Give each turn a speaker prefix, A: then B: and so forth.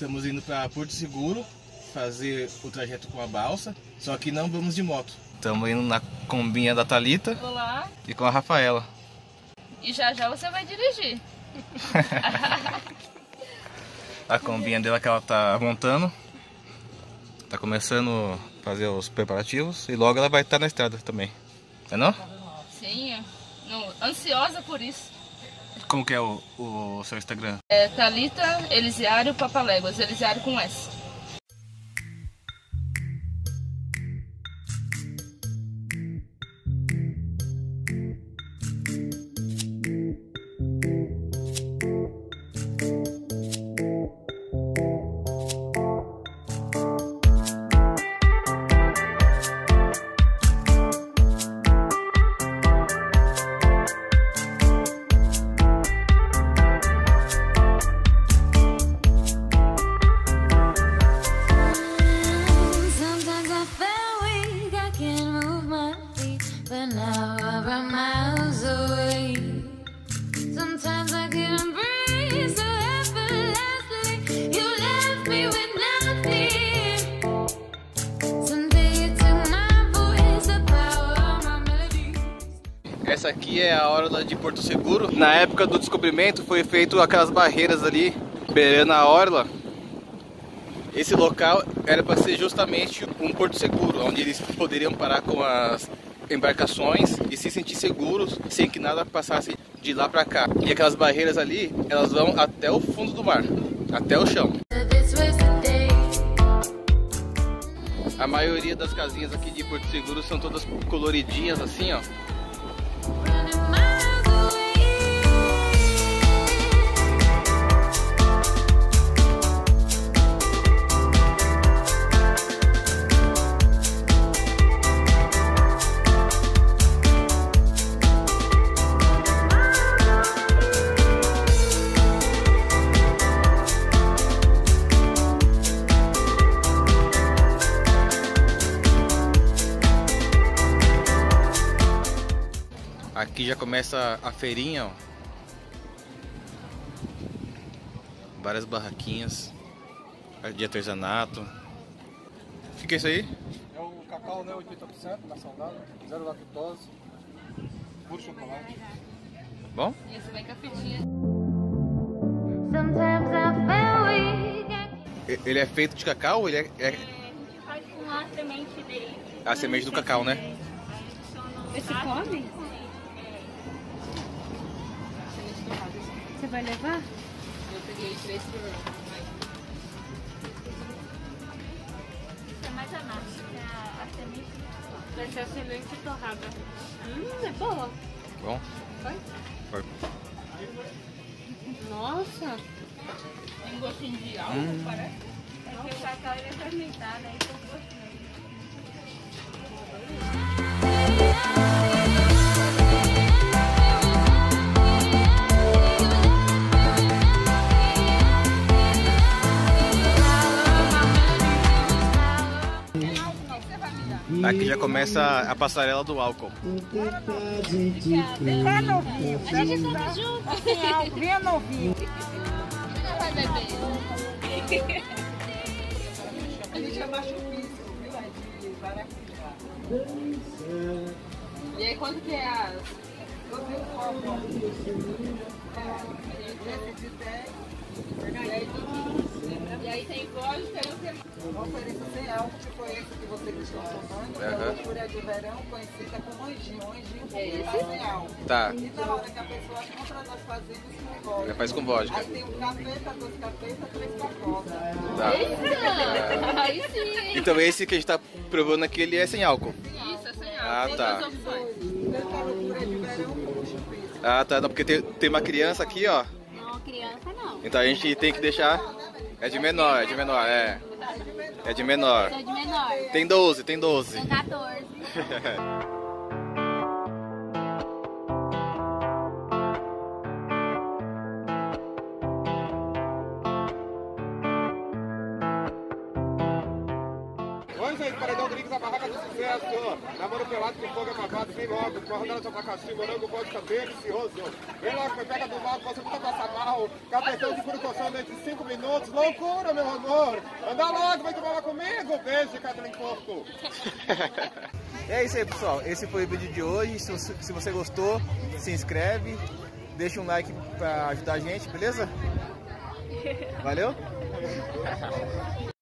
A: Estamos indo para Porto Seguro fazer o trajeto com a balsa, só que não vamos de moto. Estamos indo na combinha da Thalita.
B: Olá.
A: E com a Rafaela.
B: E já já você vai dirigir.
A: A combinha dela que ela tá montando. Tá começando a fazer os preparativos e logo ela vai estar na estrada também. Não?
B: Sim, ansiosa por isso.
A: Como que é o seu Instagram?
B: É Thalita Elisiário Papaléguas, Elisiário com S.
A: Essa aqui é a orla de Porto Seguro. Na época do descobrimento foi feito aquelas barreiras ali beirando a orla. Esse local era para ser justamente um porto seguro, onde eles poderiam parar com as embarcações e se sentir seguros sem que nada passasse de lá para cá. E aquelas barreiras ali, elas vão até o fundo do mar, até o chão. A maioria das casinhas aqui de Porto Seguro são todas coloridinhas assim, ó. Aqui já começa a feirinha, ó. Várias barraquinhas de artesanato. O que é isso aí?
C: É o cacau, né? 80% na saudável, zero lactose, puro chocolate.
A: Bom?
B: Isso vem com a fitinha.
A: Ele é feito de cacau? Ele é...
D: Faz com a semente dele.
A: A semente do cacau, né?
D: Esse come? Você vai levar?
B: Eu peguei 3 por 1.
D: Isso é mais a massa. A semente. Vai ser a semente torrada. É boa.
A: Bom?
D: Foi?
A: Foi.
D: Nossa.
B: Tem gostinho de álcool, parece.
D: É que o cacau ele é fermentado, aí tem gosto.
A: Aqui já começa a passarela do álcool.
D: Tá novinho. A gente tá junto. Vinha novinho.
B: Vai beber.
E: A gente abaixa o piso, viu? É de maracujá.
B: E aí quanto que é as...
E: Eu vi um copo, ó. Esse de 10.
B: E aí tem vodka e o que mais?
E: Eu ofereço sem álcool, que foi esse que vocês estão tomando. É a loucura de verão, conhecida como anjinho. Anjinho sem álcool.
A: Tá.
E: E na hora que a pessoa compra, nós fazemos com vodka.
A: Já faz com vodka.
E: Aí tem um capeta, 2 capetas, 3 capotas.
A: Tá.
B: Aí sim.
A: Então esse que a gente tá provando aqui, ele é sem álcool.
B: Isso, é sem álcool.
A: Ah,
B: Tem
A: tá.
B: duas opções.
E: Essa loucura de verão, puxa o piso.
A: Ah, tá. Não, porque tem uma criança aqui, ó.
D: Não, criança não.
A: Então a gente tem que deixar... É de menor, é de menor, é. É de menor.
D: Sou de menor.
A: Tem 12, tem 12.
D: Sou 14.
C: Oi, gente, paredão do Link da barraca do sucesso. Namoro pelado com fogo abafado, vem logo. Com a rodada de abacaxi, morango, vodka delicioso. Vem logo, me pega do mal, você nunca passa mal. Capetão de furo coçando entre 5 minutos. Loucura, meu amor. Anda logo, vem tomar comigo. Beijo, Kathleen Porto.
A: É isso aí, pessoal. Esse foi o vídeo de hoje. Se você gostou, se inscreve. Deixa um like pra ajudar a gente, beleza? Valeu?